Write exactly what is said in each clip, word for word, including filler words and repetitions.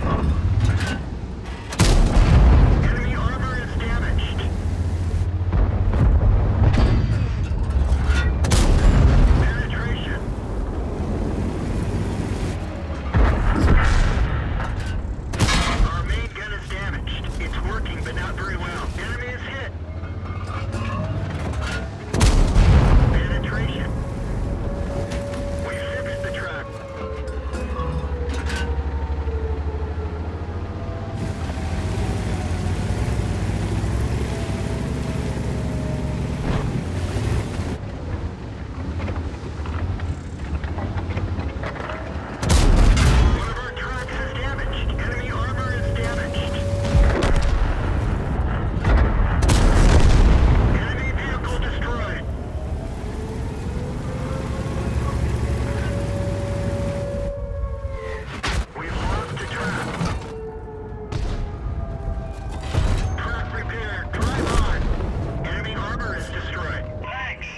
Enemy armor is damaged. Penetration. Our main gun is damaged. It's working, but not very well. Enemy is hit. Penetration. We fixed the trap. One of our tracks is damaged. Enemy armor is damaged. Enemy vehicle destroyed. We've lost a trap. Trap repaired. Drive on. Enemy armor is destroyed. Thanks.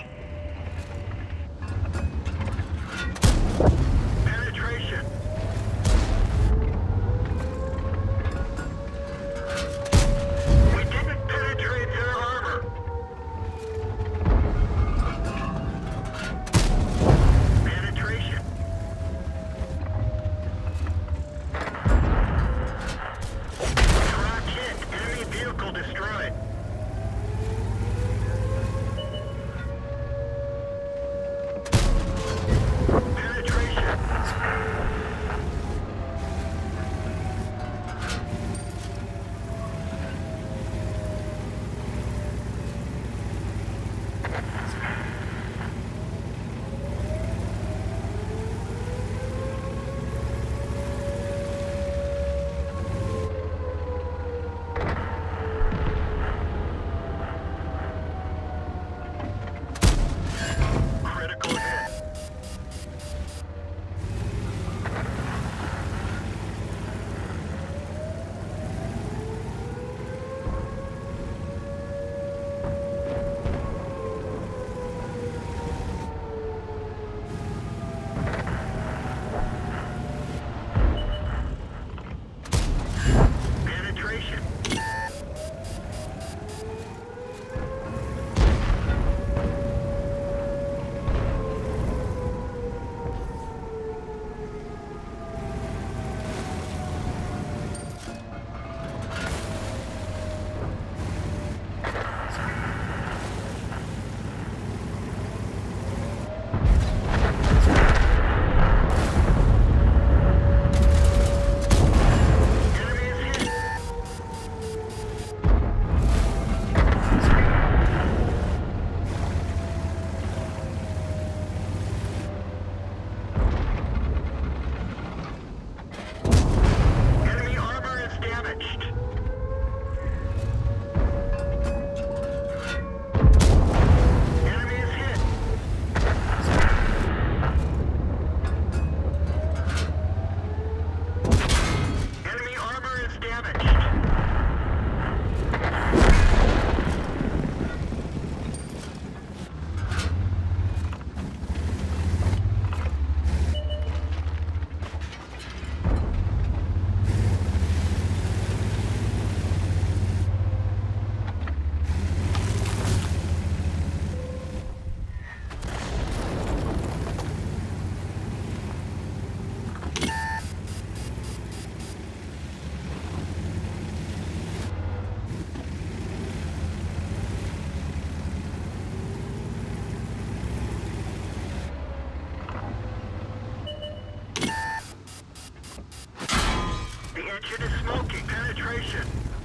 Penetration. We didn't penetrate their armor. Penetration. Track hit. Enemy vehicle destroyed. Penetration. Critical hit. Penetration. Enemy is hit. Enemy armor is damaged. Enemy is hit. Enemy armor is damaged. The engine is smoking. Penetration.